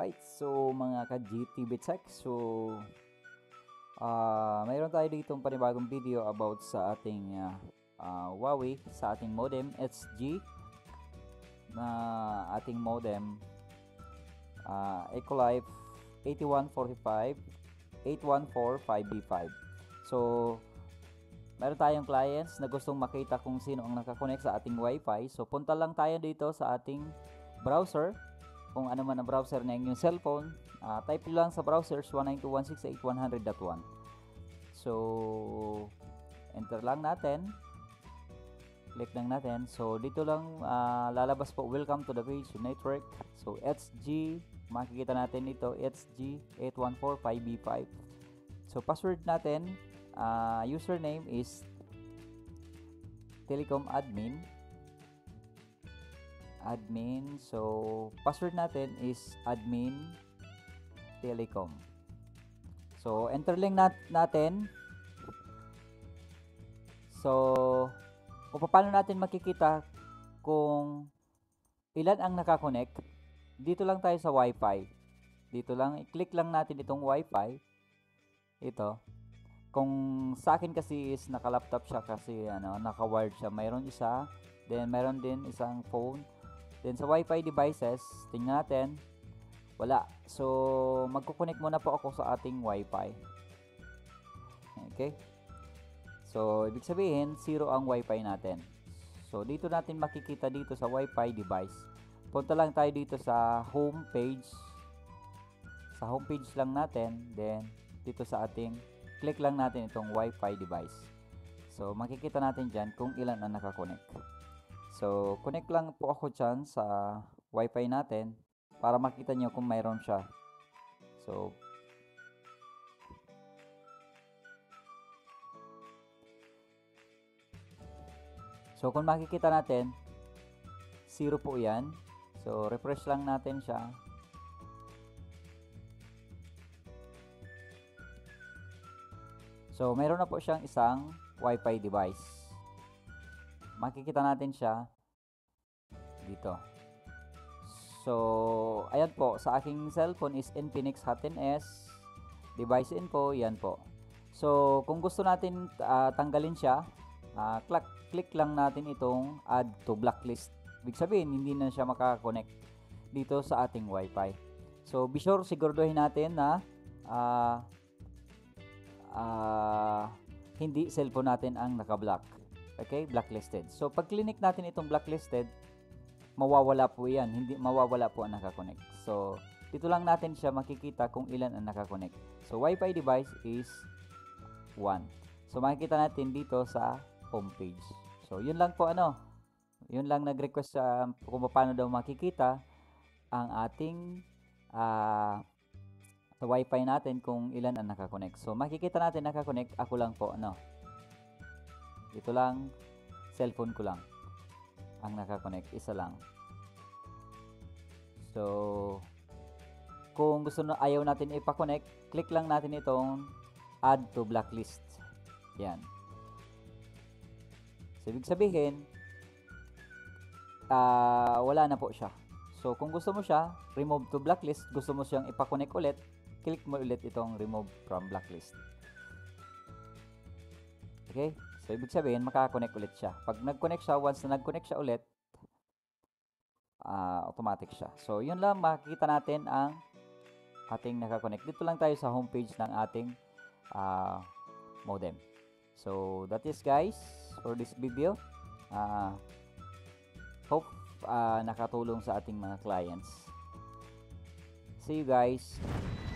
Alright, so mga ka-GTV Tech, so mayroon tayo ditong panibagong video about sa ating Huawei, sa ating modem HG na ating modem Ecolife 8145 8145B5. So meron tayong clients na gustong makita kung sino ang nakakonect sa ating Wi-Fi. So punta lang tayo dito sa ating browser, kung ano man ang browser na inyong cellphone. Type lang sa browsers 192.168.100.1. So enter lang natin, click lang natin. So dito lang lalabas po, welcome to the page network. So HG, makikita natin ito, HG 8145B5. So password natin, username is telecom admin. So password natin is admin telecom. So enter lang natin. So kung paano natin makikita kung ilan ang nakakonect, dito lang tayo sa Wi-Fi. Dito lang, i-click lang natin itong Wi-Fi. Ito. Kung sa akin kasi is naka-laptop siya kasi naka-wired siya. Mayroon isa, then mayroon din isang phone. Then sa Wi-Fi devices, tingnan natin, wala. So magko-connect muna po ako sa ating Wi-Fi. Okay? So ibig sabihin, 0 ang Wi-Fi natin. So dito natin makikita dito sa Wi-Fi device. Punta lang tayo dito sa home page. Sa home page lang natin, then dito sa ating, click lang natin itong Wi-Fi device. So makikita natin dyan kung ilan ang nakakonect. So connect lang po ako dyan sa Wi-Fi natin para makita nyo kung mayroon siya. So kung makikita natin, 0 po yan. So refresh lang natin siya. So mayroon na po siyang isang Wi-Fi device. Makikita natin siya dito. So ayan po, sa aking cellphone is Infinix Hot 10s. Device info, yan po. So kung gusto natin tanggalin siya, click lang natin itong add to blacklist. Ibig sabihin, hindi na siya makakonect dito sa ating Wi-Fi. So be sure, siguraduhin natin na hindi cellphone natin ang naka-block. Okay, blacklisted. So pag click natin itong blacklisted, mawawala po yan, hindi mawawala po ang nakakonect. So dito lang natin siya makikita kung ilan ang nakakonect. So Wi-Fi device is 1. So makikita natin dito sa homepage. So yun lang po, yun lang nag-request kung paano daw makikita ang ating sa Wi-Fi natin kung ilan ang nakakonect. So makikita natin nakakonect, ako lang po, ito lang, cellphone ko lang ang nakakonect, isa lang. So kung gusto na ayaw natin ipa-connect, click lang natin itong add to blacklist. Yan. So ibig sabihin, wala na po siya. So kung gusto mo siya, remove to blacklist, gusto mo siyang ipa-connect ulit, click mo ulit itong remove from blacklist. Okay? So ibig sabihin, makakonect ulit siya. Pag nag-connect siya, once na nag-connect siya ulit, automatic siya. So yun lang, makikita natin ang ating nakakonect. Dito lang tayo sa homepage ng ating modem. So that is, guys, for this video. Hope nakatulong sa ating mga clients. See you, guys.